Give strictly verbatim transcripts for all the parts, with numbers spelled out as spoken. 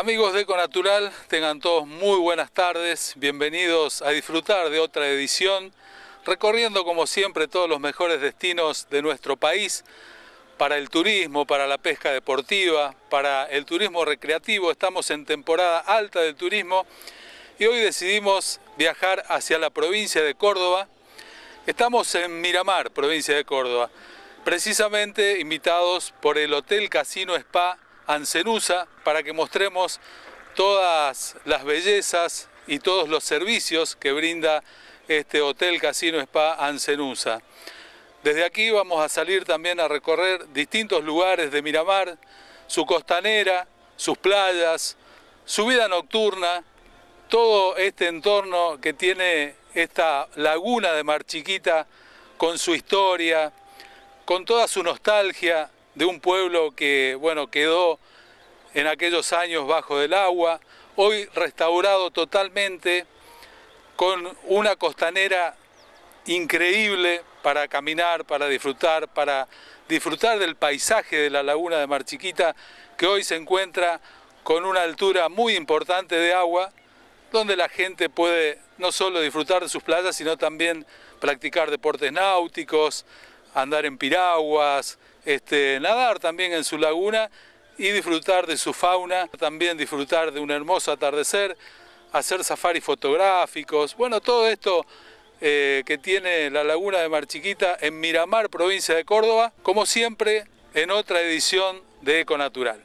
Amigos de Econatural, tengan todos muy buenas tardes, bienvenidos a disfrutar de otra edición, recorriendo como siempre todos los mejores destinos de nuestro país, para el turismo, para la pesca deportiva, para el turismo recreativo. Estamos en temporada alta del turismo y hoy decidimos viajar hacia la provincia de Córdoba. Estamos en Miramar, provincia de Córdoba, precisamente invitados por el Hotel Casino Spa Ancenusa para que mostremos todas las bellezas y todos los servicios que brinda este Hotel Casino Spa Ancenusa. Desde aquí vamos a salir también a recorrer distintos lugares de Miramar, su costanera, sus playas, su vida nocturna, todo este entorno que tiene esta laguna de Mar Chiquita con su historia, con toda su nostalgia de un pueblo que, bueno, quedó en aquellos años bajo del agua, hoy restaurado totalmente, con una costanera increíble para caminar, para disfrutar, para disfrutar del paisaje de la laguna de Mar Chiquita, que hoy se encuentra con una altura muy importante de agua, donde la gente puede no solo disfrutar de sus playas, sino también practicar deportes náuticos, andar en piraguas, este, nadar también en su laguna y disfrutar de su fauna, también disfrutar de un hermoso atardecer, hacer safaris fotográficos, bueno, todo esto eh, que tiene la laguna de Mar Chiquita en Miramar, provincia de Córdoba, como siempre en otra edición de Econatural.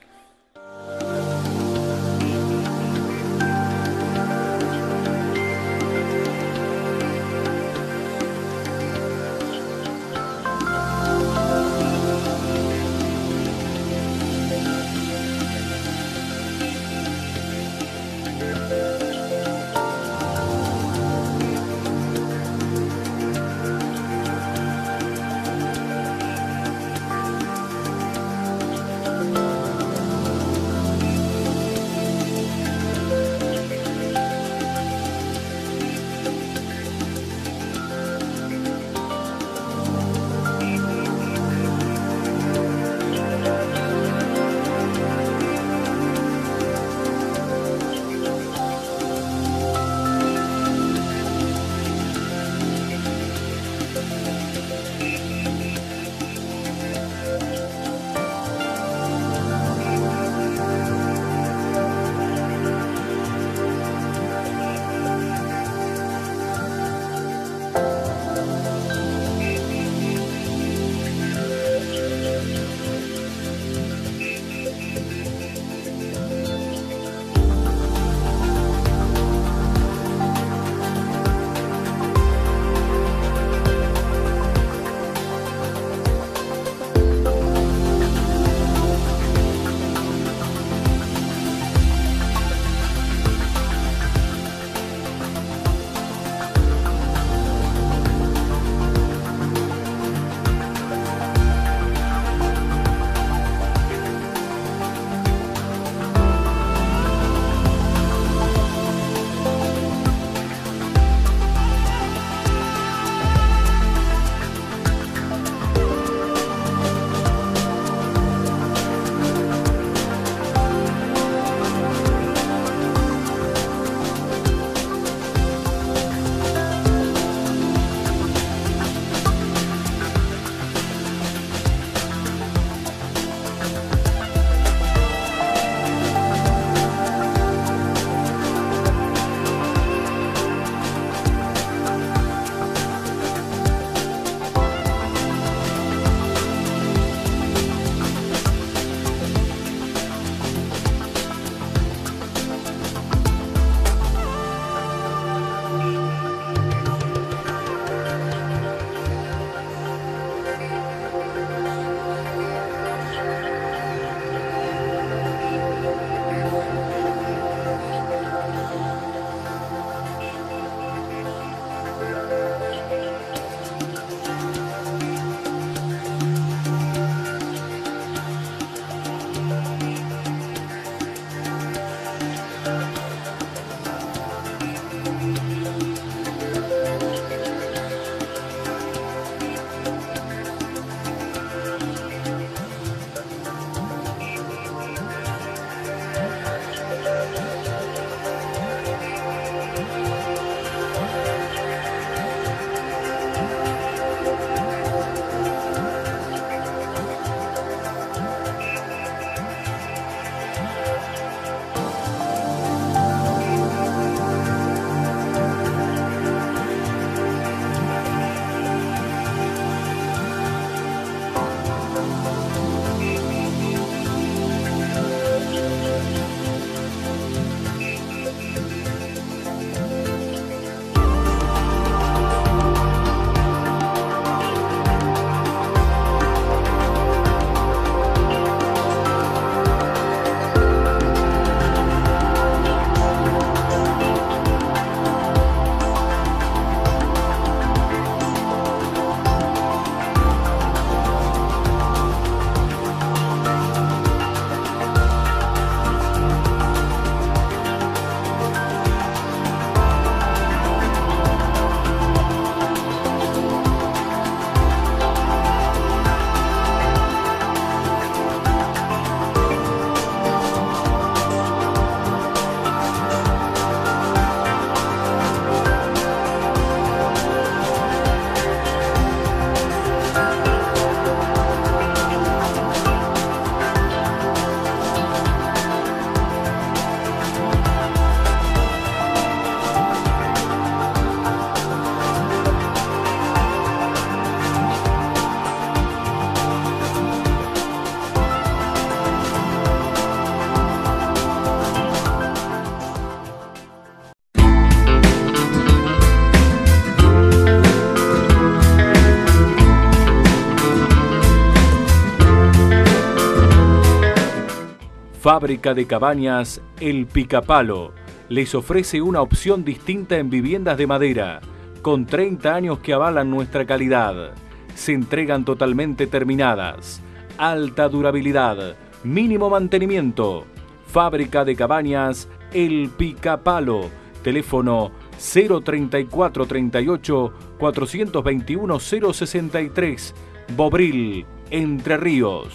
Fábrica de Cabañas El Picapalo les ofrece una opción distinta en viviendas de madera, con treinta años que avalan nuestra calidad. Se entregan totalmente terminadas, alta durabilidad, mínimo mantenimiento. Fábrica de Cabañas El Picapalo, teléfono cero treinta y cuatro treinta y ocho cuatrocientos veintiuno cero sesenta y tres, Bobril, Entre Ríos.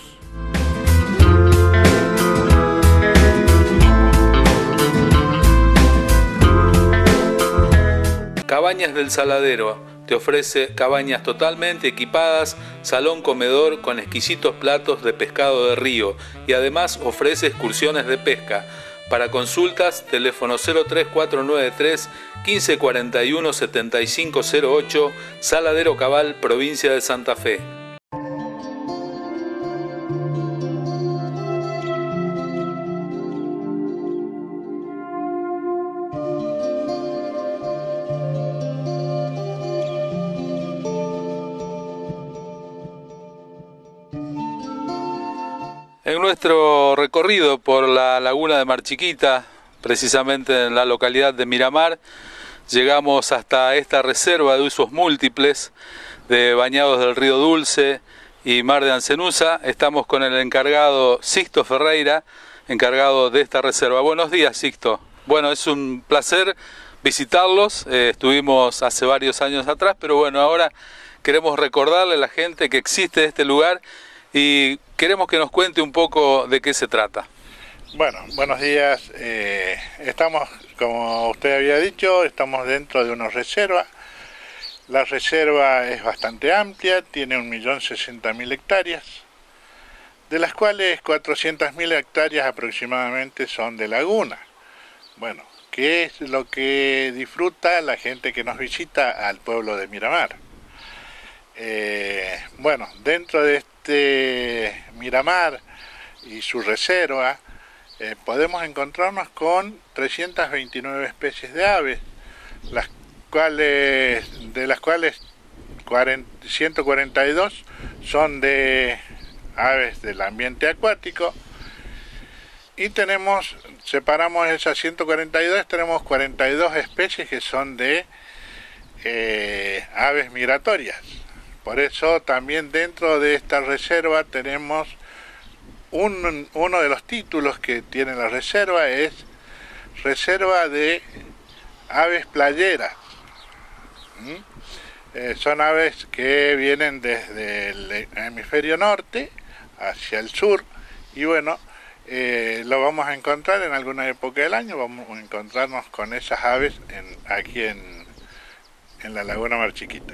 Cabañas del Saladero te ofrece cabañas totalmente equipadas, salón comedor con exquisitos platos de pescado de río y además ofrece excursiones de pesca. Para consultas, teléfono cero tres cuatro nueve tres, quince cuarenta y uno, setenta y cinco cero ocho, Saladero Cabal, provincia de Santa Fe. En nuestro recorrido por la laguna de Mar Chiquita, precisamente en la localidad de Miramar, llegamos hasta esta reserva de usos múltiples de bañados del Río Dulce y Mar de Ancenusa. Estamos con el encargado Sixto Ferreira, encargado de esta reserva. Buenos días, Sixto. Bueno, es un placer visitarlos. Eh, estuvimos hace varios años atrás, pero bueno, ahora queremos recordarle a la gente que existe este lugar y queremos que nos cuente un poco de qué se trata. Bueno, buenos días. Eh, estamos, como usted había dicho, estamos dentro de una reserva. La reserva es bastante amplia, tiene un millón sesenta mil hectáreas, de las cuales cuatrocientas mil hectáreas aproximadamente son de laguna. Bueno, ¿qué es lo que disfruta la gente que nos visita al pueblo de Miramar? Eh, bueno, dentro de este Miramar y su reserva eh, podemos encontrarnos con trescientas veintinueve especies de aves, las cuales, de las cuales ciento cuarenta y dos son de aves del ambiente acuático, y tenemos, separamos esas ciento cuarenta y dos, tenemos cuarenta y dos especies que son de eh, aves migratorias. Por eso también dentro de esta reserva tenemos un, uno de los títulos que tiene la reserva es Reserva de Aves Playeras. ¿Mm? Eh, son aves que vienen desde el hemisferio norte hacia el sur y bueno, eh, lo vamos a encontrar en alguna época del año, vamos a encontrarnos con esas aves en, aquí en, en la laguna Mar Chiquita.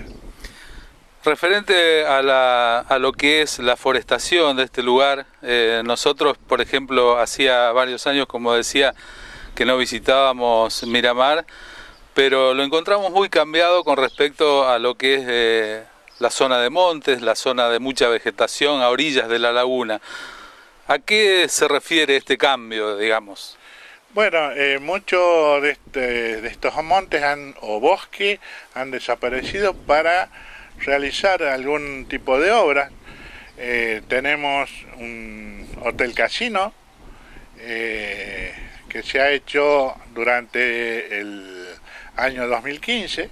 Referente a, la, a lo que es la forestación de este lugar, eh, nosotros, por ejemplo, hacía varios años, como decía, que no visitábamos Miramar, pero lo encontramos muy cambiado con respecto a lo que es eh, la zona de montes, la zona de mucha vegetación a orillas de la laguna. ¿A qué se refiere este cambio, digamos? Bueno, eh, muchos de, este, de estos montes han, o bosques han desaparecido para realizar algún tipo de obra. Eh, tenemos un hotel casino eh, que se ha hecho durante el año dos mil quince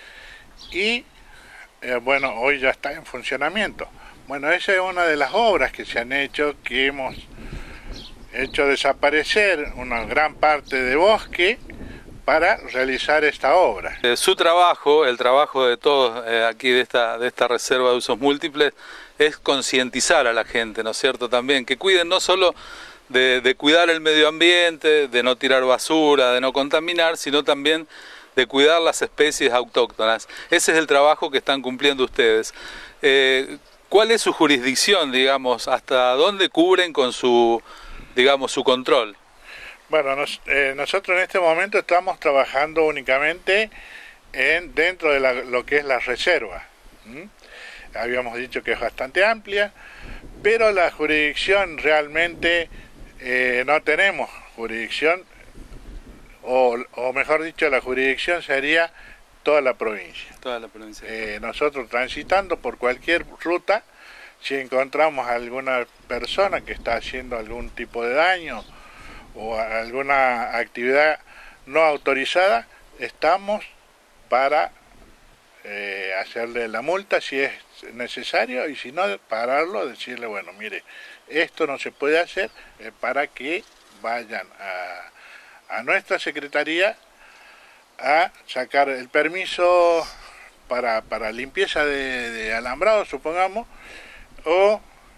y eh, bueno, hoy ya está en funcionamiento. Bueno, esa es una de las obras que se han hecho, que hemos hecho desaparecer una gran parte de bosque para realizar esta obra. Eh, su trabajo, el trabajo de todos eh, aquí de esta, de esta reserva de usos múltiples, es concientizar a la gente, ¿no es cierto? También que cuiden no solo de, de cuidar el medio ambiente, de no tirar basura, de no contaminar, sino también de cuidar las especies autóctonas. Ese es el trabajo que están cumpliendo ustedes. Eh, ¿Cuál es su jurisdicción, digamos? ¿Hasta dónde cubren con su, digamos, su control? Bueno, nos, eh, nosotros en este momento estamos trabajando únicamente en, dentro de la, lo que es la reserva. ¿Mm? Habíamos dicho que es bastante amplia, pero la jurisdicción realmente eh, no tenemos jurisdicción, o, o mejor dicho, la jurisdicción sería toda la provincia. Toda la provincia. Eh, nosotros transitando por cualquier ruta Si encontramos alguna persona que está haciendo algún tipo de daño o alguna actividad no autorizada, estamos para eh, hacerle la multa si es necesario, y si no, pararlo, decirle, bueno, mire, esto no se puede hacer, eh, para que vayan a, a nuestra secretaría a sacar el permiso para, para limpieza de, de alambrado, supongamos, o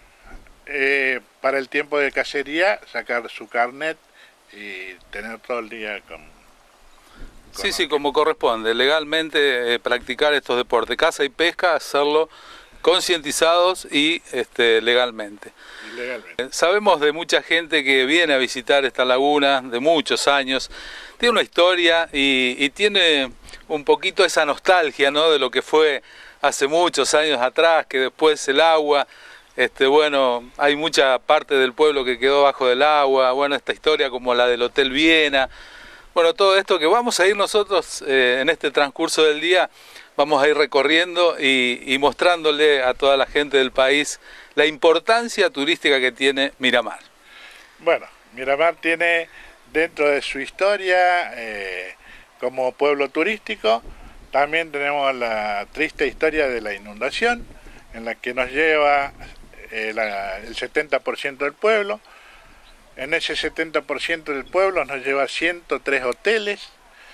eh, para el tiempo de cacería sacar su carnet y tener todo el día con... con sí, sí, como corresponde, legalmente eh, practicar estos deportes, caza y pesca, hacerlo concientizados y este, legalmente. Y legalmente. Eh, sabemos de mucha gente que viene a visitar esta laguna de muchos años, tiene una historia y, y tiene un poquito esa nostalgia, ¿no?, de lo que fue hace muchos años atrás, que después el agua, este, bueno, hay mucha parte del pueblo que quedó bajo del agua, bueno, esta historia como la del Hotel Viena, bueno, todo esto que vamos a ir nosotros eh, en este transcurso del día, vamos a ir recorriendo y, y mostrándole a toda la gente del país la importancia turística que tiene Miramar. Bueno, Miramar tiene dentro de su historia eh, como pueblo turístico, también tenemos la triste historia de la inundación, en la que nos lleva eh, la, el setenta por ciento del pueblo. En ese setenta por ciento del pueblo nos lleva ciento tres hoteles.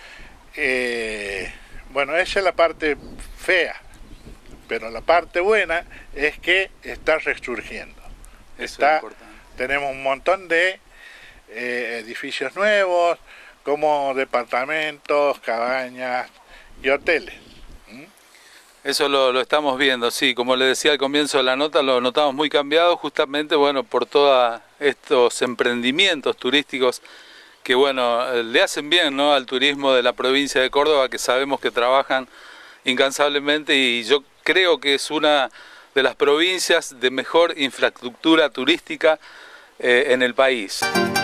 Eh, bueno, esa es la parte fea, pero la parte buena es que está resurgiendo. Eso está, es importante. Tenemos un montón de eh, edificios nuevos, como departamentos, cabañas y hoteles. ¿Mm? Eso lo, lo estamos viendo, sí, como le decía al comienzo de la nota, lo notamos muy cambiado justamente, bueno, por todos estos emprendimientos turísticos que, bueno, le hacen bien, ¿no?, al turismo de la provincia de Córdoba, que sabemos que trabajan incansablemente, y yo creo que es una de las provincias de mejor infraestructura turística eh, en el país.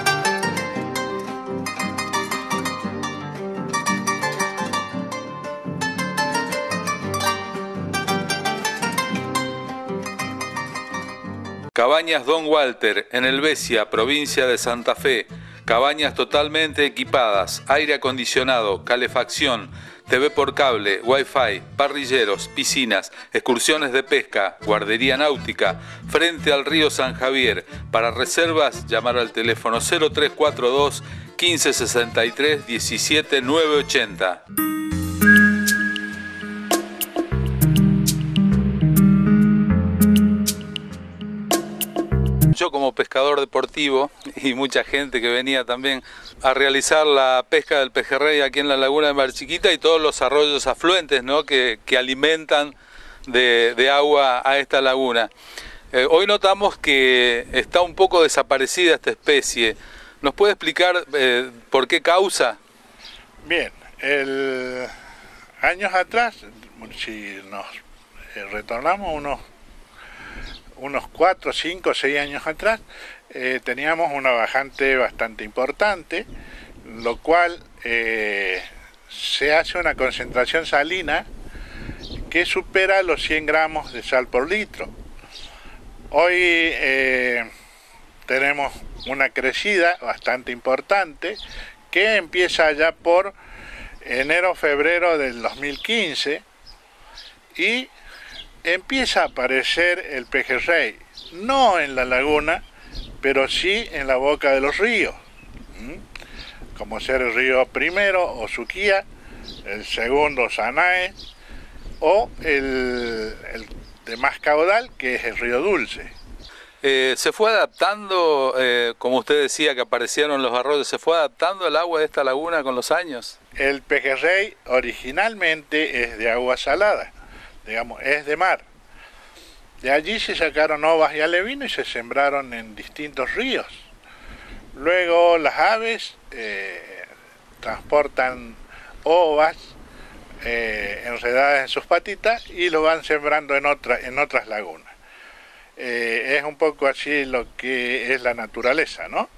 Cabañas Don Walter, en Helvecia, provincia de Santa Fe. Cabañas totalmente equipadas, aire acondicionado, calefacción, T V por cable, wifi, parrilleros, piscinas, excursiones de pesca, guardería náutica, frente al río San Javier. Para reservas, llamar al teléfono cero tres cuatro dos, quince sesenta y tres, diecisiete novecientos ochenta. Yo como pescador deportivo y mucha gente que venía también a realizar la pesca del pejerrey aquí en la laguna de Mar Chiquita y todos los arroyos afluentes, ¿no?, que, que alimentan de, de agua a esta laguna. Eh, hoy notamos que está un poco desaparecida esta especie. ¿Nos puede explicar eh, por qué causa? Bien, el... años atrás, si nos retornamos unos unos cuatro, cinco, seis años atrás, eh, teníamos una bajante bastante importante, lo cual eh, se hace una concentración salina que supera los cien gramos de sal por litro. Hoy eh, tenemos una crecida bastante importante que empieza ya por enero, febrero del dos mil quince y empieza a aparecer el pejerrey, no en la laguna, pero sí en la boca de los ríos, ¿Mm? como ser el río Primero o Suquía, el segundo Sanae, o el, el de más caudal, que es el río Dulce. Eh, ¿Se fue adaptando, eh, como usted decía, que aparecieron los arroyos, se fue adaptando el agua de esta laguna con los años? El pejerrey originalmente es de agua salada, digamos, es de mar. De allí se sacaron ovas y alevinos y se sembraron en distintos ríos. Luego las aves eh, transportan ovas eh, enredadas en sus patitas y lo van sembrando en, otra, en otras lagunas. Eh, es un poco así lo que es la naturaleza, ¿no?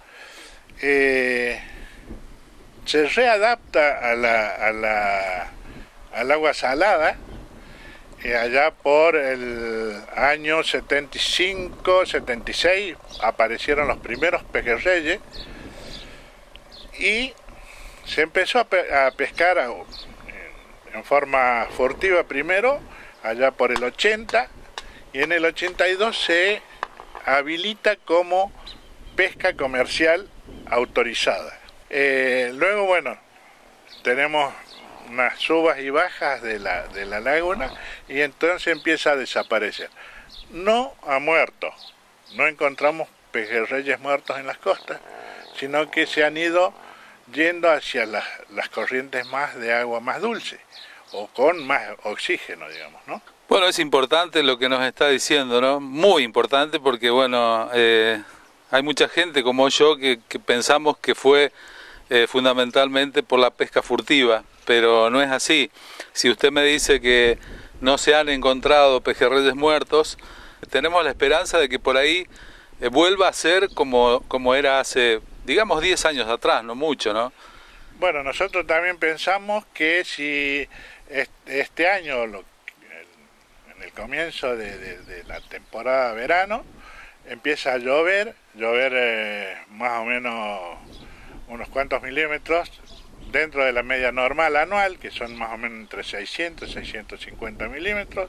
Eh, se readapta a la, a la, al agua salada Y allá por el año setenta y cinco, setenta y seis aparecieron los primeros pejerreyes y se empezó a, pe a pescar a, en forma furtiva primero, allá por el ochenta, y en el ochenta y dos se habilita como pesca comercial autorizada. Eh, luego, bueno, tenemos unas subas y bajas de la, de la laguna y entonces empieza a desaparecer. No ha muerto, no encontramos pejerreyes muertos en las costas, sino que se han ido yendo hacia las, las corrientes más de agua más dulce o con más oxígeno, digamos, ¿no? Bueno, es importante lo que nos está diciendo, ¿no? Muy importante porque, bueno, eh, hay mucha gente como yo que, que pensamos que fue eh, fundamentalmente por la pesca furtiva, pero no es así. Si usted me dice que no se han encontrado pejerreyes muertos, tenemos la esperanza de que por ahí eh, vuelva a ser como, como era hace, digamos, diez años atrás, no mucho, ¿no? Bueno, nosotros también pensamos que si este año, lo, en el comienzo de, de, de la temporada verano, empieza a llover, llover eh, más o menos unos cuantos milímetros, dentro de la media normal anual, que son más o menos entre seiscientos y seiscientos cincuenta milímetros,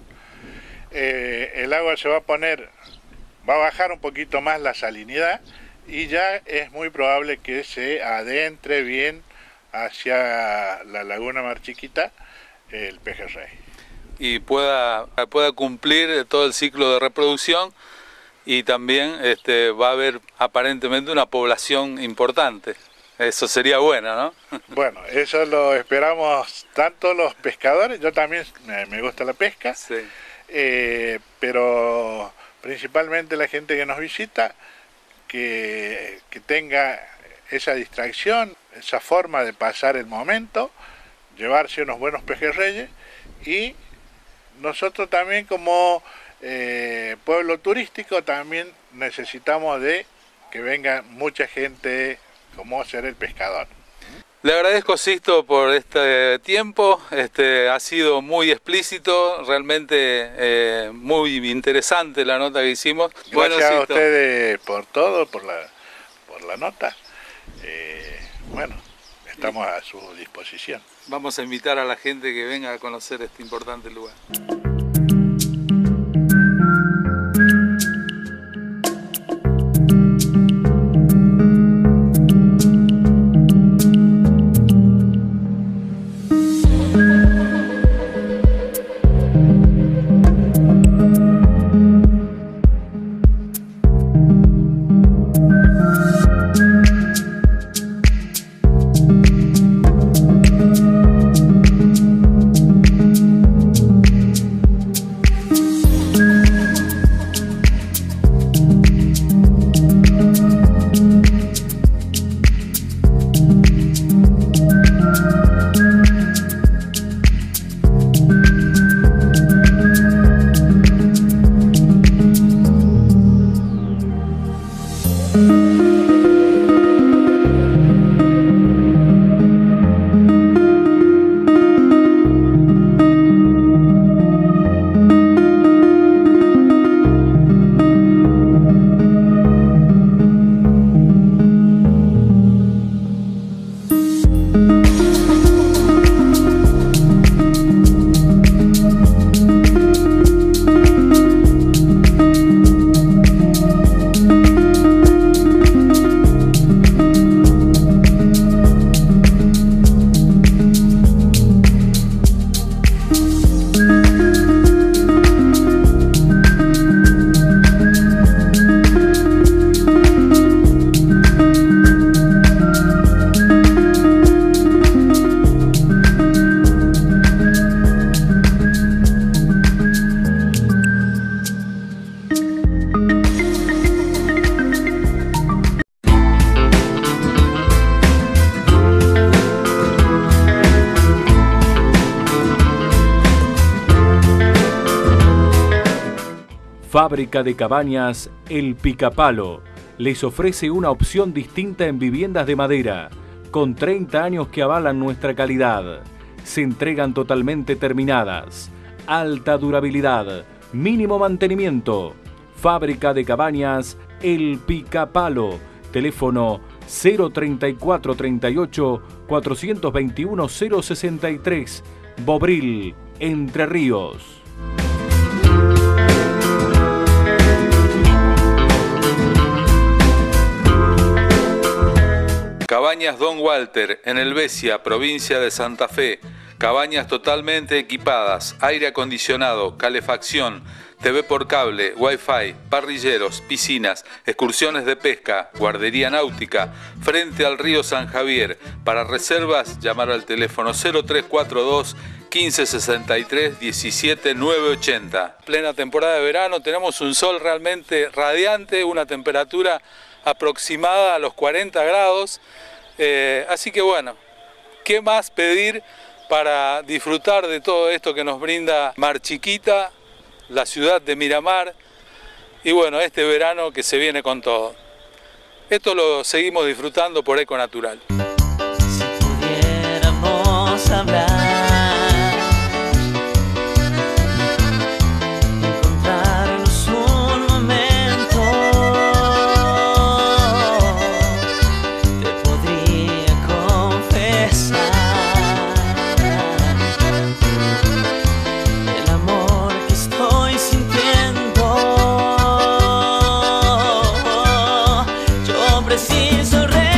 eh, el agua se va a poner, va a bajar un poquito más la salinidad y ya es muy probable que se adentre bien hacia la laguna Mar Chiquita el pejerrey. Y pueda, pueda cumplir todo el ciclo de reproducción y también este, va a haber aparentemente una población importante. Eso sería bueno, ¿no? Bueno, eso lo esperamos tanto los pescadores, yo también me, me gusta la pesca, sí. eh, pero principalmente la gente que nos visita, que, que tenga esa distracción, esa forma de pasar el momento, llevarse unos buenos pejerreyes, y nosotros también como eh, pueblo turístico también necesitamos de que venga mucha gente como ser el pescador. Le agradezco, Sisto, por este tiempo, este, ha sido muy explícito, realmente eh, muy interesante la nota que hicimos. Gracias bueno, a Sisto, ustedes por todo, por la, por la nota. Eh, bueno, estamos a su disposición. Vamos a invitar a la gente que venga a conocer este importante lugar. Fábrica de Cabañas El Picapalo les ofrece una opción distinta en viviendas de madera, con treinta años que avalan nuestra calidad. Se entregan totalmente terminadas. alta durabilidad, mínimo mantenimiento. Fábrica de cabañas El Picapalo. Teléfono cero treinta y cuatro treinta y ocho cuatrocientos veintiuno cero sesenta y tres. Bobril, Entre Ríos. Cabañas Don Walter, en Helvecia, provincia de Santa Fe. Cabañas totalmente equipadas, aire acondicionado, calefacción, T V por cable, wifi, parrilleros, piscinas, excursiones de pesca, guardería náutica, frente al río San Javier. Para reservas, llamar al teléfono cero tres cuatro dos, quince sesenta y tres, diecisiete novecientos ochenta. Plena temporada de verano, tenemos un sol realmente radiante, una temperatura aproximada a los cuarenta grados, eh, así que bueno, ¿qué más pedir para disfrutar de todo esto que nos brinda Mar Chiquita, la ciudad de Miramar, y bueno, este verano que se viene con todo? Esto lo seguimos disfrutando por Econatural. Si pudiéramos hablar, encontrarnos un momento, te podría confesar el amor que estoy sintiendo. Yo preciso re